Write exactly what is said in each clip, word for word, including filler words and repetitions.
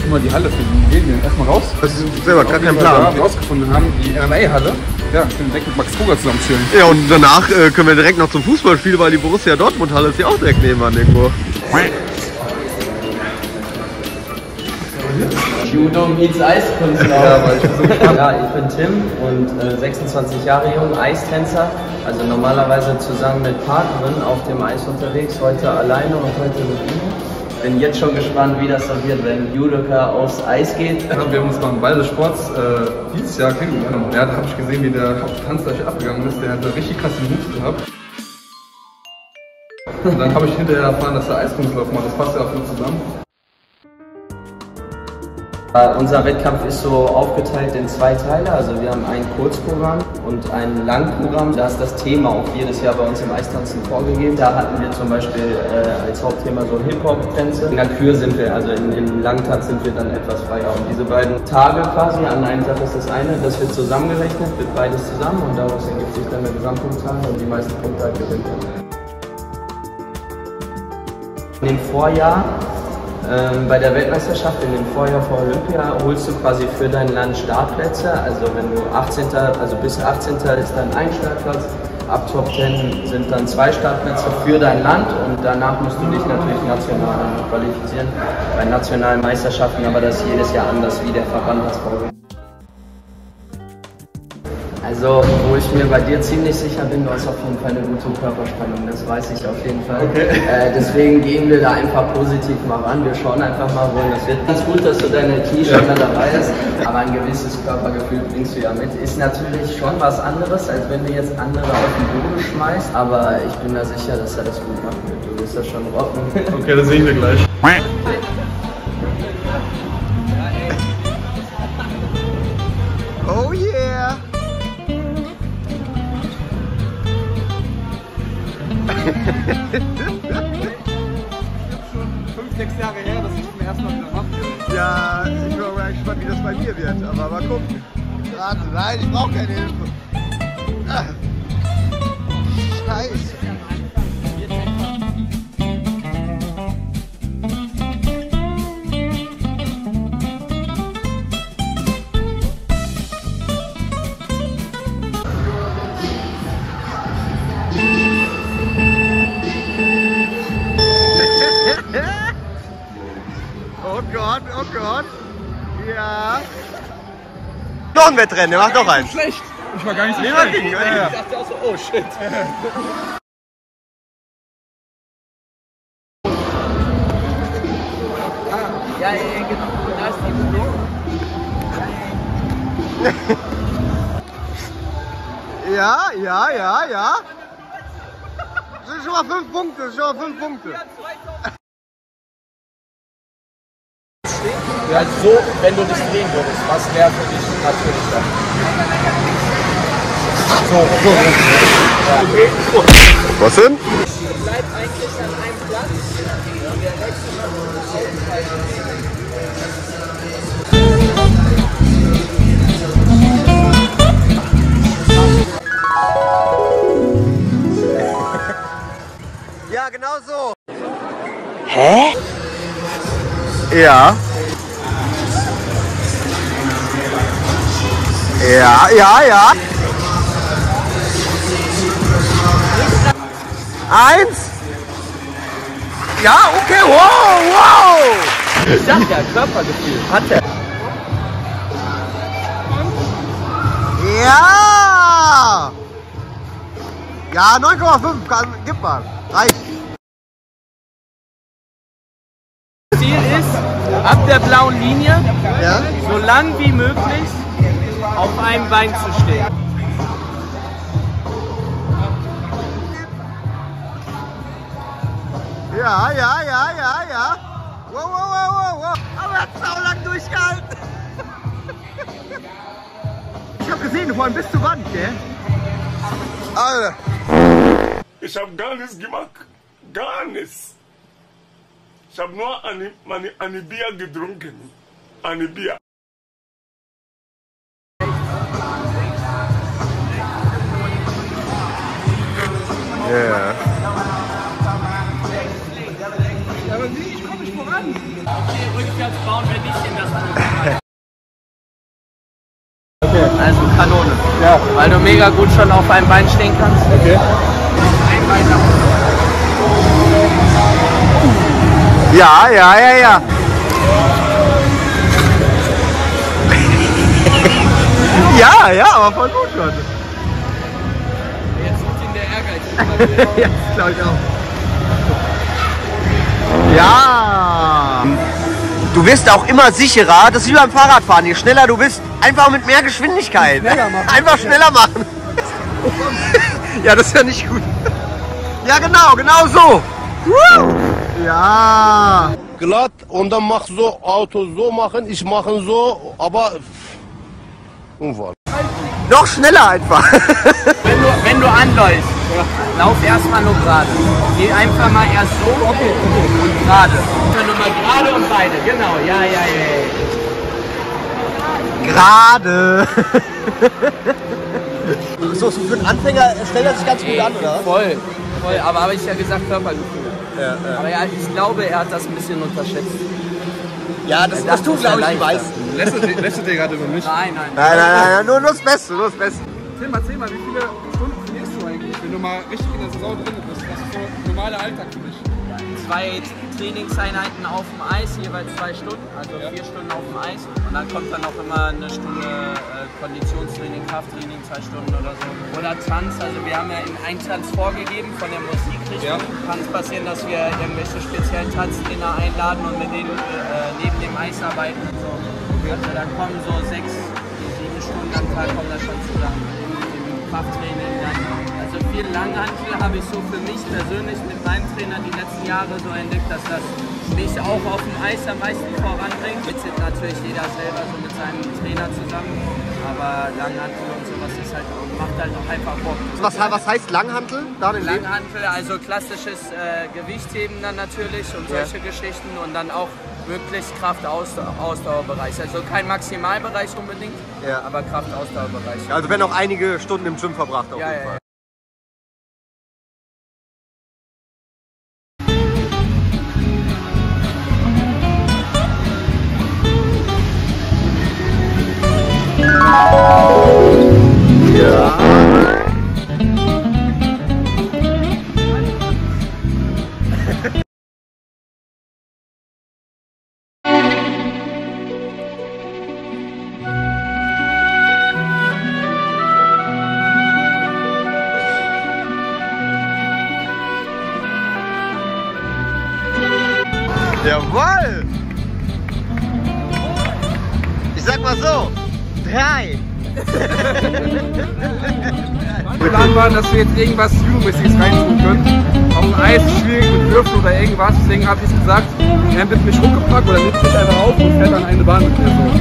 schon mal die Halle finden. Gehen wir erstmal raus. Das ist selber gar kein Plan. Da wir rausgefunden haben, die M M A-Halle. Ja, können wir direkt mit Max Koga zusammen chillen. Ja, und danach äh, können wir direkt noch zum Fußballspiel, weil die Borussia Dortmund-Halle ist ja auch direkt nebenan irgendwo. Judo meets Eiskunstlauf. Ja, ich, ja, ich bin Tim und äh, sechsundzwanzig Jahre jung, Eistänzer. Also normalerweise zusammen mit Partnerin auf dem Eis unterwegs, heute alleine und heute mit ihm. Bin jetzt schon gespannt, wie das dann wird, wenn Judoka aufs Eis geht. Ja, wir haben uns beim Ball des Sports äh, dieses Jahr kennengelernt. Ja, da habe ich gesehen, wie der Tanz gleich abgegangen ist. Der hatte richtig krasse Moves gehabt. Und dann habe ich hinterher erfahren, dass er Eiskunstlauf macht. Das passt ja auch gut zusammen. Uh, unser Wettkampf ist so aufgeteilt in zwei Teile, also wir haben ein Kurzprogramm und ein Langprogramm. Da ist das Thema auch jedes Jahr bei uns im Eistanzen vorgegeben. Da hatten wir zum Beispiel äh, als Hauptthema so Hip-Hop-Tänze. In der Kür sind wir, also in, im Langtanz sind wir dann etwas freier. Und diese beiden Tage quasi, an einem Tag ist das eine, das wird zusammengerechnet, wird beides zusammen und daraus ergibt sich dann eine Gesamtpunktzahl und die meisten Punkte halt gewinnt. In dem Vorjahr Ähm, bei der Weltmeisterschaft in dem Vorjahr vor Olympia holst du quasi für dein Land Startplätze. Also wenn du achtzehnter also bis achtzehnter ist dann ein Startplatz, ab Top zehn sind dann zwei Startplätze für dein Land und danach musst du dich natürlich national qualifizieren bei nationalen Meisterschaften, aber das ist jedes Jahr anders, wie der Verband das vorgeht. Also, wo ich mir bei dir ziemlich sicher bin, du hast auf jeden Fall eine gute Körperspannung, das weiß ich auf jeden Fall. Okay. Äh, deswegen gehen wir da einfach positiv mal ran, wir schauen einfach mal, wohin das wird. Ganz gut, dass du deine T-Shirt ja. dabei hast, aber ein gewisses Körpergefühl bringst du ja mit. Ist natürlich schon was anderes, als wenn du jetzt andere auf den Boden schmeißt, aber ich bin da sicher, dass er das gut machen wird. Du wirst das schon rocken. Okay, das sehen wir gleich. Oh yeah! fünf, sechs Jahre her, dass ich zum ersten Mal wieder mache. Ja, ich bin mal gespannt, wie das bei mir wird, aber mal gucken. Warte, nein, ich brauche keine Hilfe. Ah. Scheiße. Oh Gott, oh Gott. Ja. Noch ein Wettrennen, der macht noch eins. Schlecht. Ich war gar nicht so nee, schlecht. Ging, ja, ja. Ich dachte auch so, oh shit. Ja, ja, genau. Da ist die Ja, ja, ja, ja. Das sind schon mal fünf Punkte, das sind schon mal fünf Punkte. Ja, so, wenn du dich drehen würdest, was wäre für dich natürlich dann? So, so. Ja. Okay. Was denn? Bleibt eigentlich an einem Platz. Der nächste Ja, genau so. Hä? Ja. Ja, ja, ja. Eins. Ja, okay, wow, wow. Ich sag ja, Körpergefühl hat er. Ja. Ja, neun Komma fünf, gib mal. Reicht. Ziel ist, ab der blauen Linie, ja? so lang wie möglich auf einem Bein zu stehen. Ja, ja, ja, ja, ja. Wow, wow, wow, wow, wow. Aber er hat sau lang durchgehalten. Ich hab gesehen, vor allem bis zur Wand, gell? Alter. Ich hab gar nichts gemacht. Gar nichts. Ich habe nur eine, eine, eine Bier getrunken. Eine Bier. Yeah. Aber wie? Ich komme nicht voran. Okay, rückwärts bauen wir nicht in das andere. Okay. Also Kanone. Ja. Weil du mega gut schon auf einem Bein stehen kannst. Okay. Ein Bein nach Ja, ja, ja, ja. Ja, ja, aber voll gut schon. Jetzt sucht ihn der Ehrgeiz. Ja, das glaube ich auch. Ja. Du wirst auch immer sicherer. Das ist wie beim Fahrradfahren. Je schneller du bist, einfach mit mehr Geschwindigkeit. Schneller machen. Einfach schneller machen. Ja, das ist ja nicht gut. Ja, genau, genau so. Ja. Glatt und dann mach so, Auto so machen, ich mache so, aber Unfall. Noch schneller einfach. Wenn du, wenn du anläufst, ja. Lauf erstmal nur gerade. Geh einfach mal erst so okay, okay. Und gerade. Nur mal gerade und beide, genau, ja, ja, ja. Gerade. So, so für einen Anfänger stellt er sich ganz gut an, oder? Voll, voll. Aber habe ich ja gesagt, Körpergefühl. Ja, ja. Aber ja, ich glaube, er hat das ein bisschen unterschätzt. Ja, das, das tun, glaube ich, die meisten. Lässt du dir gerade über mich? Nein, nein. Nein, nein, nein, nur, nur das Beste, nur das Beste. Erzähl mal, erzähl mal, wie viele Stunden trainierst du eigentlich, wenn du mal richtig in der Saison drin bist? Das ist so ein normaler Alltag für dich. Zwei Trainingseinheiten auf dem Eis, jeweils zwei Stunden, also ja. vier Stunden auf dem Eis. Und dann kommt dann auch immer eine Stunde äh, Konditionstraining, Krafttraining, zwei Stunden oder so. Oder Tanz, also wir haben ja einen Tanz vorgegeben von der Musikrichtung. Ja. Kann es passieren, dass wir irgendwelche speziellen Tanztrainer einladen und mit denen äh, neben dem Eis arbeiten und so. Also da kommen so sechs, sieben Stunden am Tag kommen da schon zusammen. Im Krafttraining dann. Also viel Langhantel habe ich so für mich persönlich mit meinem Trainer die letzten Jahre so entdeckt, dass das mich auch auf dem Eis am meisten voranbringt. Jetzt sind natürlich jeder selber so mit seinem Trainer zusammen, aber Langhantel und sowas ist halt auch, macht halt auch einfach Bock. Was, was heißt Langhantel? Langhantel, also klassisches äh, Gewichtheben dann natürlich und solche ja. Geschichten und dann auch möglichst Kraft-Ausdauerbereich. Also kein Maximalbereich unbedingt, ja. aber Kraft-Ausdauerbereich. Also werden auch einige Stunden im Gym verbracht auf ja, jeden ja, Fall. Ja. Jawohl! Ich sag mal so, drei! Der Plan war, dass wir jetzt irgendwas Judo-mäßiges reintun können. Auf dem Eis ist schwierig mit Würfeln oder irgendwas, deswegen habe ich gesagt, er wird mich hochgepackt oder nimmt mich einfach auf und fährt an eine Bahn mit mir so.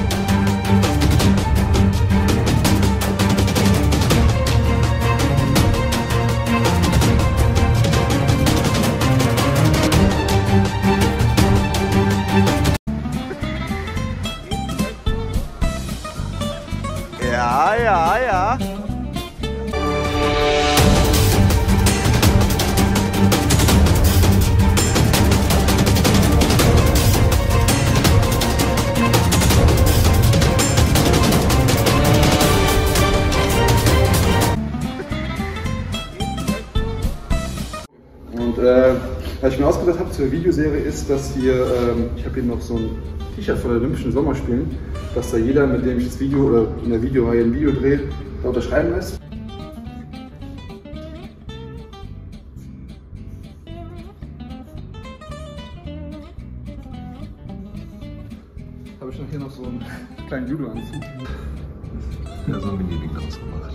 Ja, ja, ja. Und äh, was ich mir ausgedacht habe zur Videoserie ist, dass hier, ähm, ich habe hier noch so ein T-Shirt von den Olympischen Sommerspielen, dass da jeder, mit dem ich das Video oder in der Videoreihe ein Video drehe, da unterschreiben lässt. Habe ich noch hier noch so einen kleinen Judo-Anzug. Ja, so ein Mini-Ding daraus gemacht.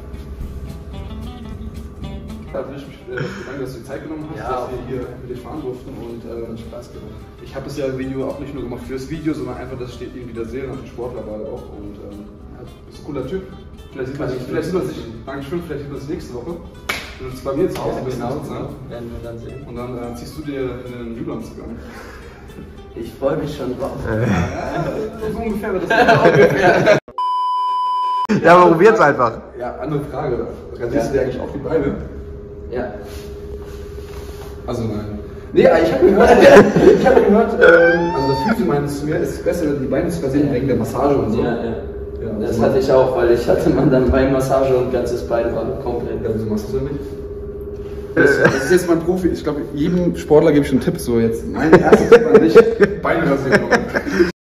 Da will ich mich äh, bedanken, dass du die Zeit genommen hast, ja, dass wir hier mit dir fahren durften und äh, Spaß gemacht. Ich habe das ja Video auch nicht nur gemacht für das Video, sondern einfach, das steht irgendwie der Seele nach dem Sportler gerade auch und ähm, ja, ist ein cooler Typ. Vielleicht sieht man sich, vielleicht sieht man sich, Dankeschön, vielleicht sieht man sich nächste Woche. Du bist bei mir zu Hause, ja, genau, ne? Werden wir dann sehen. Und dann äh, ziehst du dir einen Judo-Anzug an. Ich freue mich schon drauf. Ja, so ungefähr wird das ungefähr. Ja, aber probiert's einfach. Ja, andere Frage. Rasierst du dir eigentlich auch die Beine? Ja. Also nein. Nee, ich habe gehört, ich hab gehört ähm, also der Physio meinte zu mir, es ist besser, die Beine zu versehen wegen der Massage und so. Ja, ja. Ja, das hatte ich auch, weil ich hatte man dann Beinmassage und ganzes Bein war komplett. Ja, wieso machst du das nicht? Das, das ist jetzt mein Profi. Ich glaube, jedem Sportler gebe ich einen Tipp. So jetzt mein erstes Tipp an dich: Beine rasieren.